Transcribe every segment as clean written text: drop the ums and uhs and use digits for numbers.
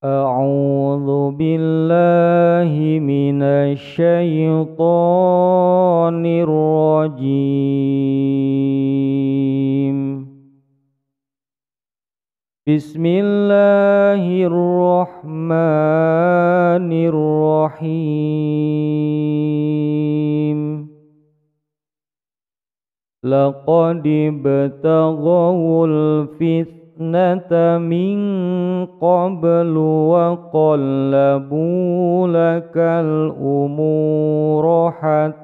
أعوذ بالله من الشيطان الرجيم. بسم الله الرحمن الرحيم. لقد ابتغوا الفتنة من قبل وقلبوا لك الأمور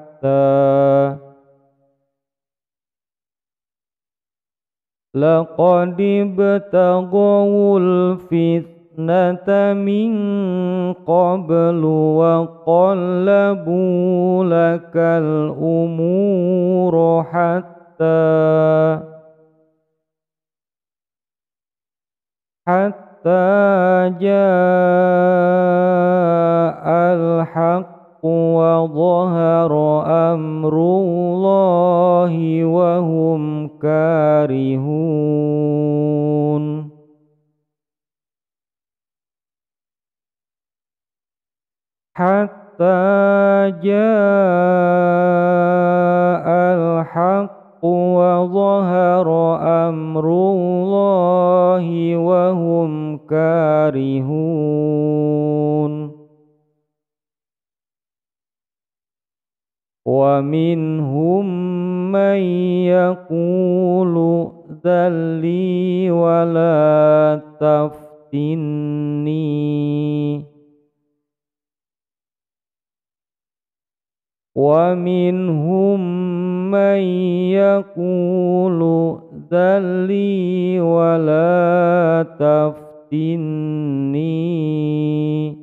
لقد ابتغوا الفتنة من قبل وقلبوا لك الأمور حتى جاء الحق وظهر أمر الله وهم كارهون. حتى جاء الحق وظهر أمر الله وهم كارهون. ومنهم من يقول ائذن لي ولا تفتني. ومنهم من يقول ائذن لي ولا تفتني.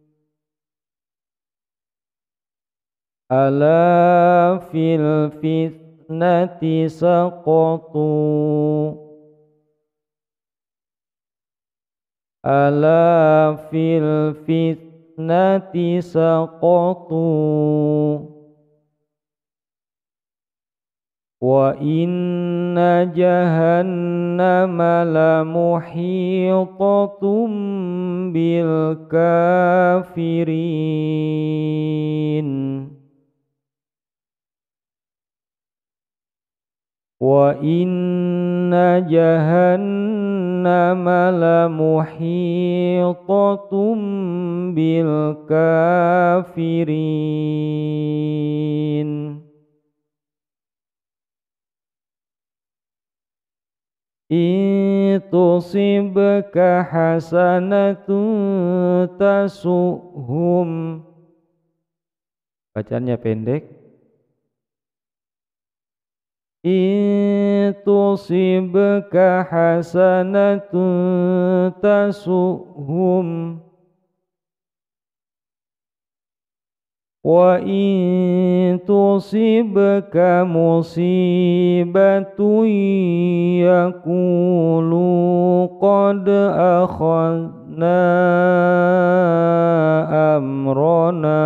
ألا في الفتنة سقطوا. ألا في الفتنة سقطوا. وإن جهنم لمحيطة بالكافرين. وإن جهنم لمحيطة بالكافرين. إن تصبك حسنة تسؤهم. Bacaannya pendek. In tusibka hasanatun tasu'hum wa in tusibka musibatun yaqulu qad akhadna amrana.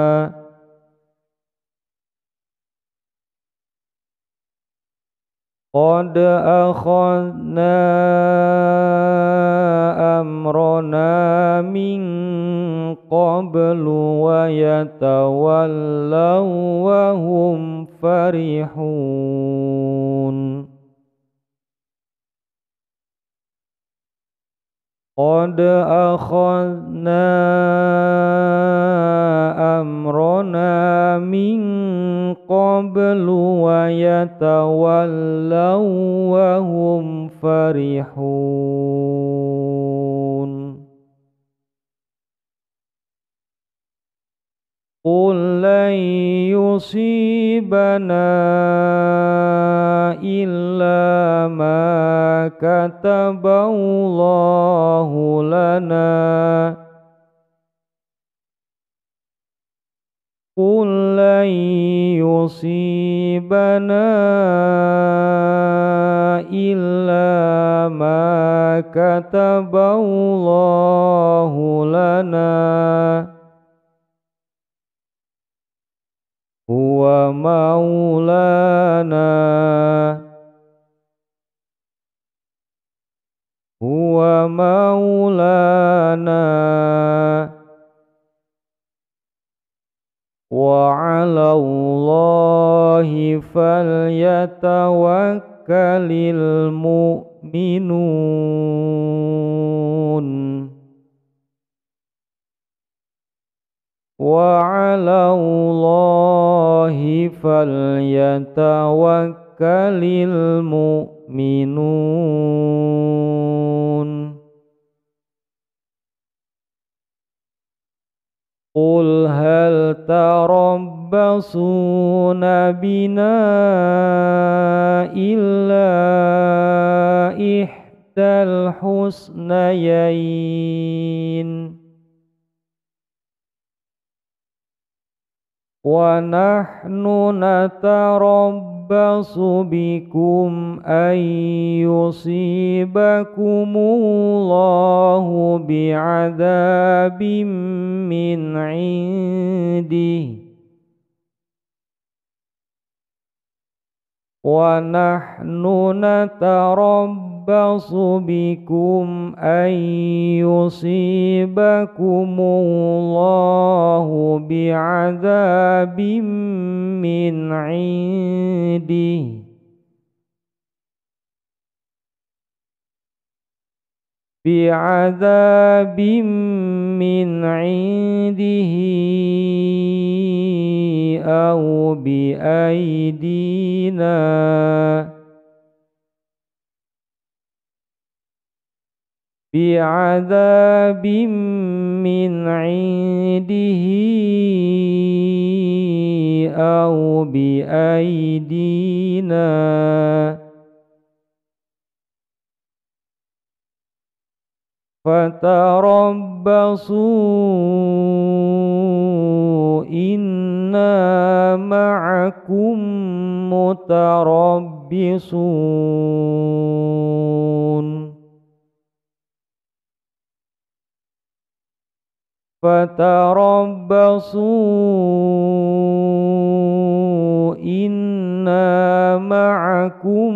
Qad akhadna amrana min qablu wa yatawallaw wa hum farihun. Qad akhadna amrana min qablu wa yatawallaw wa hum farihun. Qul lan yusibana illa ma kataballahu lana. Qul lan yusibana illa ma kataballahu lana. Huwa maulana. Huwa maulana للمؤمنون وعلى الله فليتوكل المؤمنون قل هل تربصون بنا إلا إحدى الحسنيين ونحن نتربص بكم أن يصيبكم الله بعذاب من عنده ونحن نتربص بكم أن يصيبكم الله بعذاب من عنده أو بأيدينا بعذاب من عنده أو بأيدينا فتربصوا إنا معكم متربصون فتربصوا إنا معكم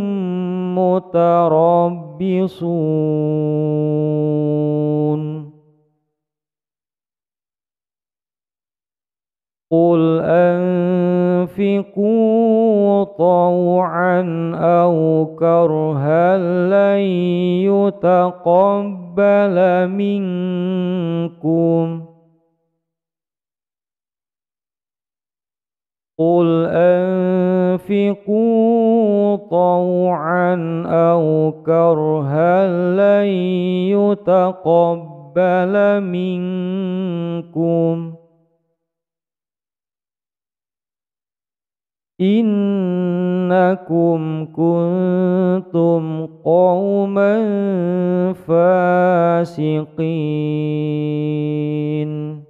متربصون قل أنفقوا طوعا أو كرها لن يتقبل منكم قل أنفقوا طوعا أو كرها لن يتقبل منكم إنكم كنتم قوما فاسقين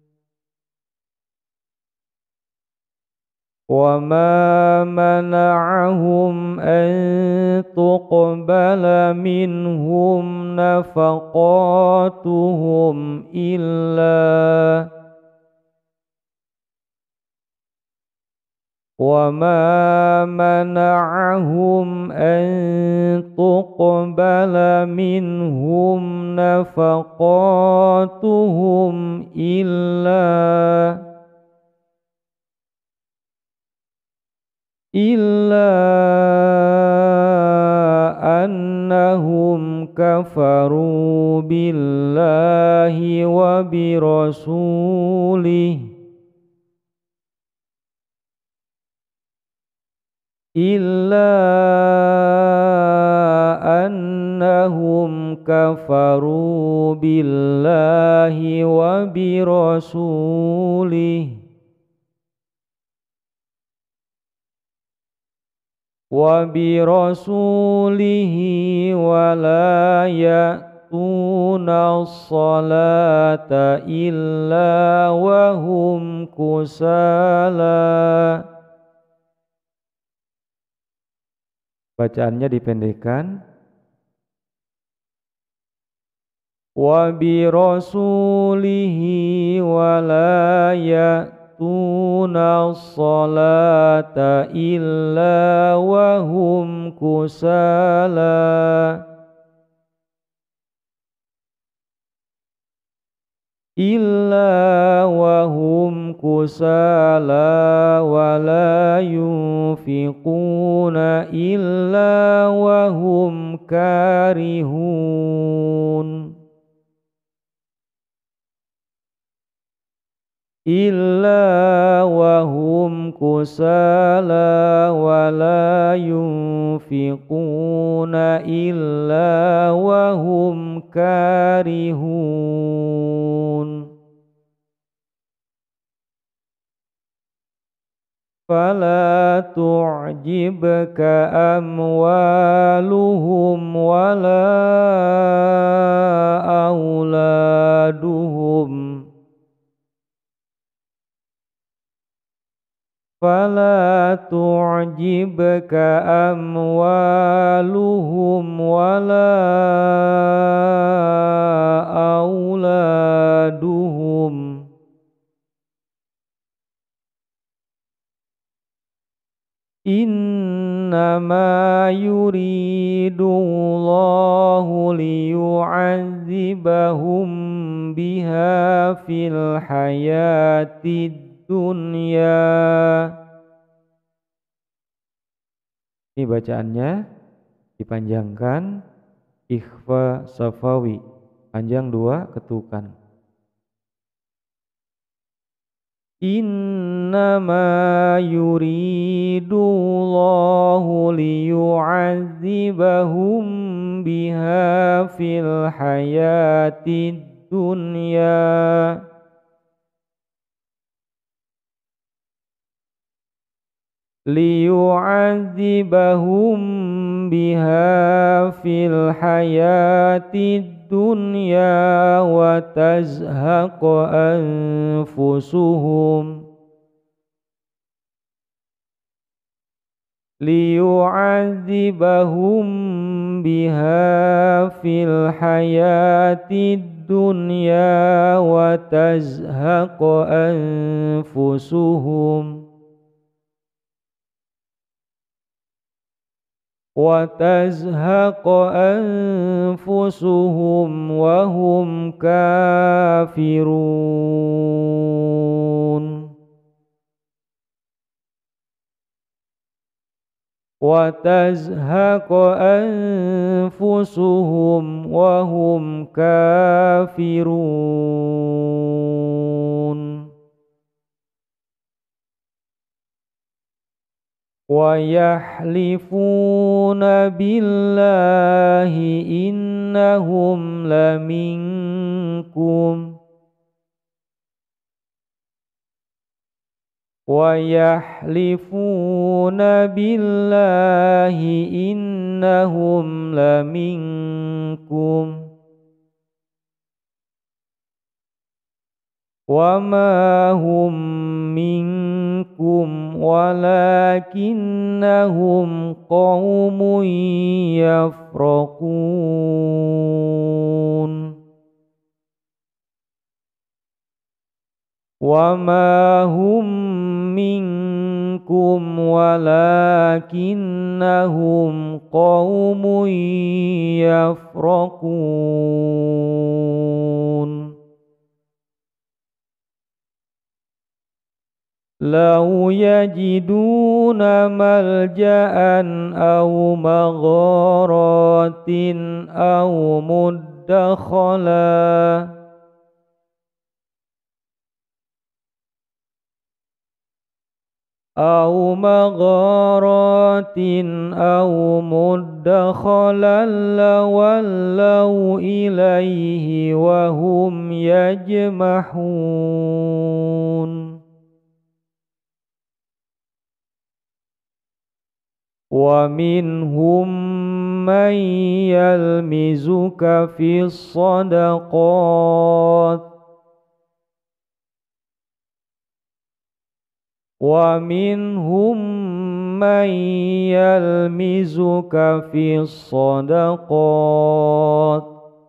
وما منعهم أن تقبل منهم نفقاتهم وما منعهم أن تقبل منهم نفقاتهم إلا أنهم كفروا بالله وبرسوله وبرسوله ولا يأتون الصلاة إلا وهم كسالى. Bacaannya dipendekkan. Wa bi rasulihi wa la ya'tuna as-salata illa wa hum kusala wa la ينفقون إلا وهم كارهون إلا وهم كسالى ولا ينفقون إلا وهم كارهون فلا تعجبك أموالهم ولا أولادهم فلا تعجبك أموالهم ولا أولادهم إنما يريد الله ليعذبهم بها في الحياة الدنيا. Ini bacaannya dipanjangkan, ikhfa safawi, panjang 2 ketukan. Innama yuridullahu liyu'adzibahum biha fil hayatid dunya. Liyu'adzibahum biha fil hayatid dunya wa tazhaqa anfusuhum liyu'adzibahum biha fil hayatid dunya wa tazhaqa anfusuhum وَتَزْهَقَ أَنفُسُهُمْ وَهُمْ كَافِرُونَ وَتَزْهَقَ أَنفُسُهُمْ وَهُمْ كَافِرُونَ وَيَحْلِفُونَ بِاللَّهِ إِنَّهُمْ لَمِنكُمْ وَيَحْلِفُونَ بِاللَّهِ إِنَّهُمْ لَمِنكُمْ وَمَا هُمْ مِنكُمْ وَلَكِنَّهُمْ قَوْمٌ يَفْرَقُونَ وَمَا هُمْ مِنكُمْ وَلَكِنَّهُمْ قَوْمٌ يَفْرَقُونَ لَوْ يَجِدُونَ مَلْجَأً أَوْ مَغَارَاتٍ أَوْ مُدَّخَلًا لَوَلَّوْا إِلَيْهِ وَهُمْ يَجْمَحُونَ وَمِنْهُمْ مَنْ يَلْمِزُكَ فِي الصَّدَقَاتِ وَمِنْهُمْ مَنْ يَلْمِزُكَ فِي الصَّدَقَاتِ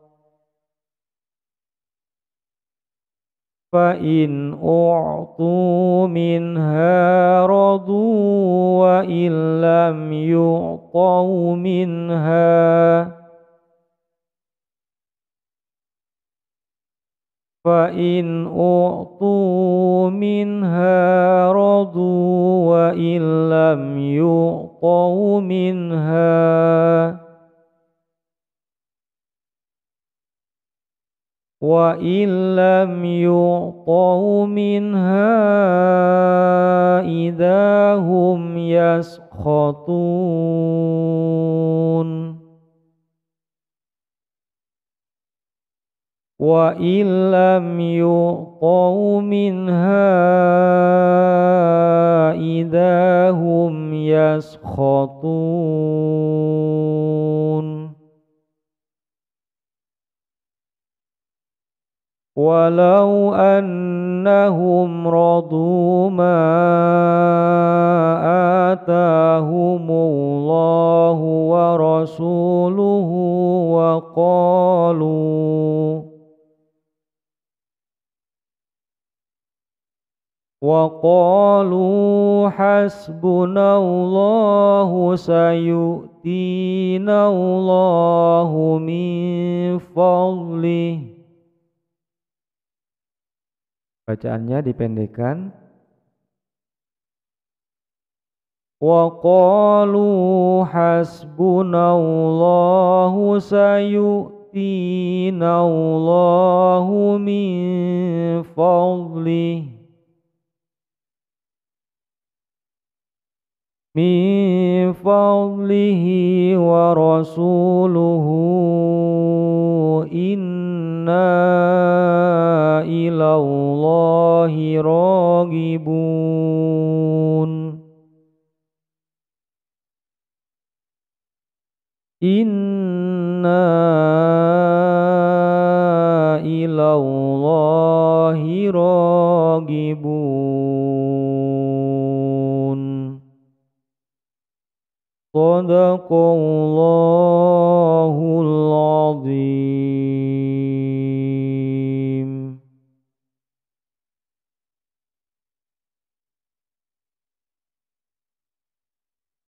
فَإِنْ أُعْطُوا مِنْهَا رَضُوا وَإِنْ لَمْ يُعْطَوْا مِنْهَا فإن أعطوا منها رضوا وإن لم يعطوا منها إذا هم يسخطون وإن لم يعطوا منها إذا هم يسخطون ولو أنهم رضوا ما آتاهم الله ورسوله وقالوا حسبنا الله سيؤتينا الله من فضله. Bacaannya dipendekkan. Waqalu hasbunallahu sayu'tinallahu min fadlihi wa rasuluhu inna ilallahi ragibun. Inna ilallahi ragibun. Sadaqallahul azim.